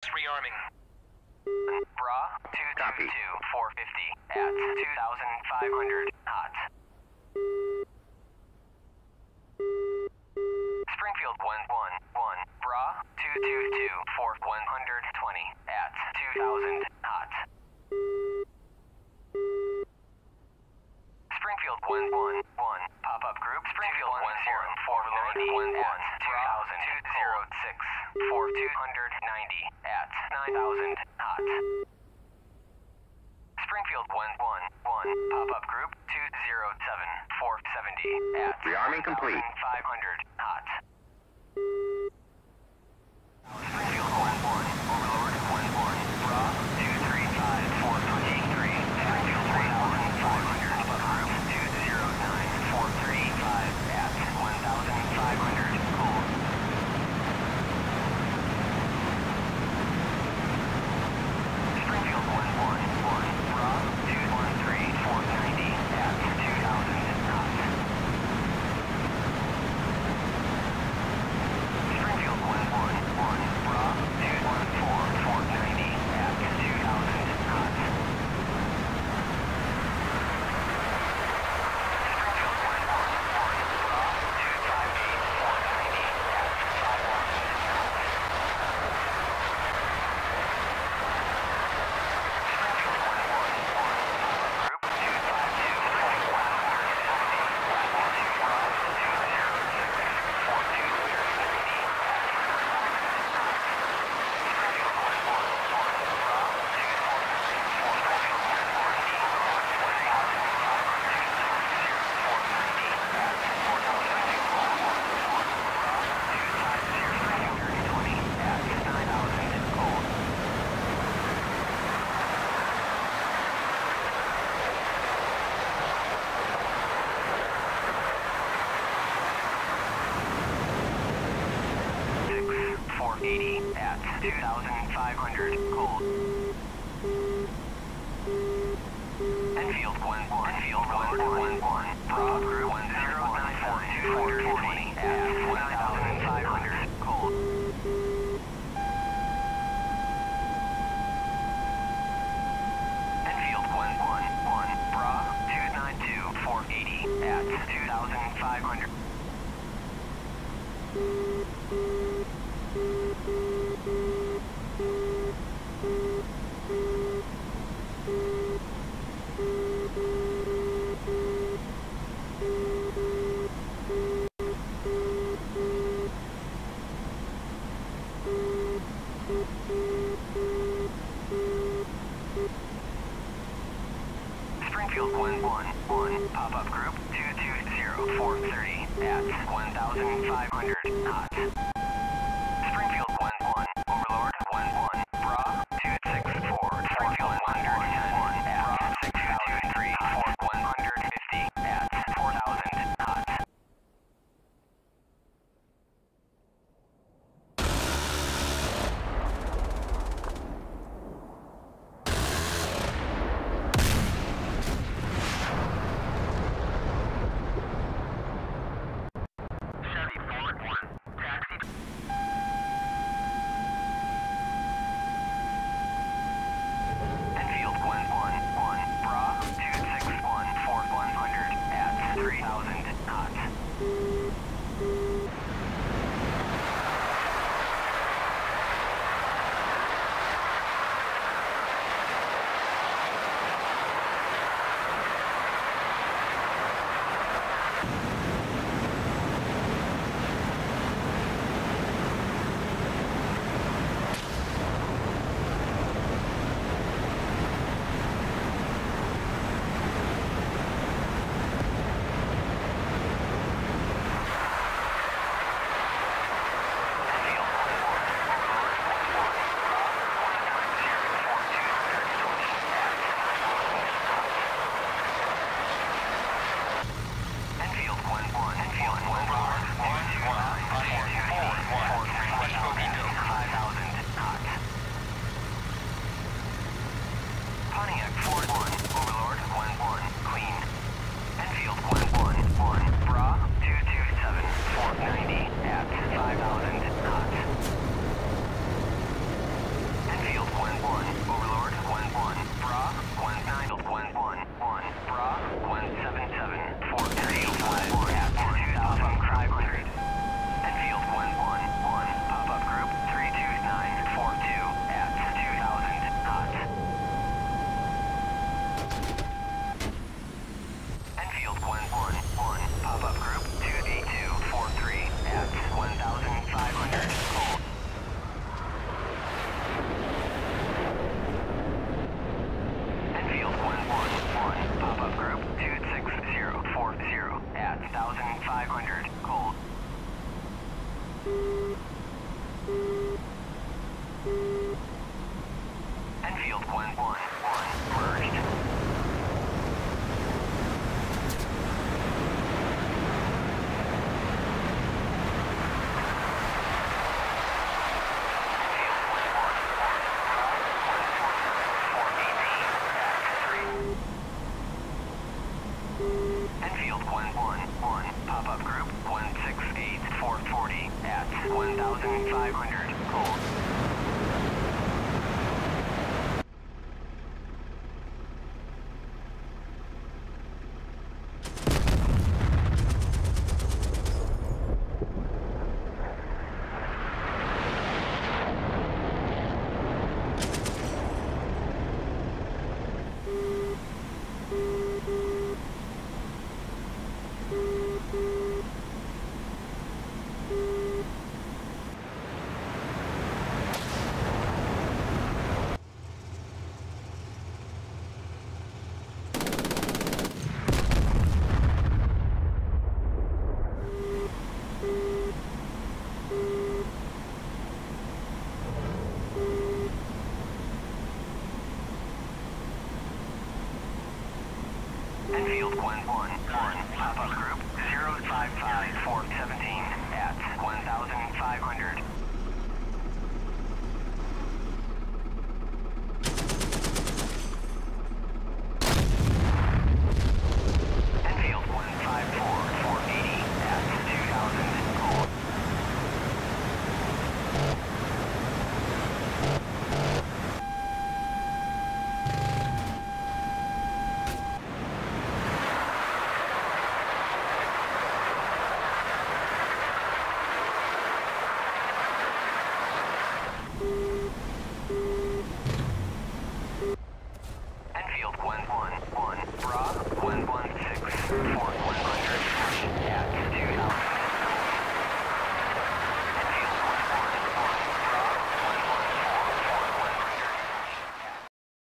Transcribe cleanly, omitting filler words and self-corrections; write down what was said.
rearming. Bra, 222, 450 at 2,500 hot. Springfield 111, Bra, 222, 120 at 2,000 hot. Springfield 111, pop-up group, Springfield 10, Overlord 1 at 2,206, 290 at 9,000 hot. Springfield 111, pop-up group 207, 470 at rearming complete. 500 hot. Springfield 11, Overlord 11, Bra 235, 423, Springfield 1,500, pop-up group 209, 435 at 1,500 cold. Springfield 111, Bra 213, 490 at 2,000 hot. Springfield 111, Bra 214, 490 at 2,000 hot. Springfield 111, Bra 258, 490 at 5,000 hot. Springfield 111, group 252, 480 at 2,500 cold. Enfield 11, Enfield 111, pop-up group 1094, 220 at 1,500 cold. Enfield 111, Bra 292, 480 at 2,500. Springfield 111, pop-up group 220, 430 at 1,500 hot. Springfield 11, Overlord 11, Bra 264, Springfield 111 at 6,203, 150 at 4,000 hot. Chevy Ford 1, taxi Enfield 111, merged. Enfield 111, pop-up group 168 440 at 1,500, hold. Enfield 111,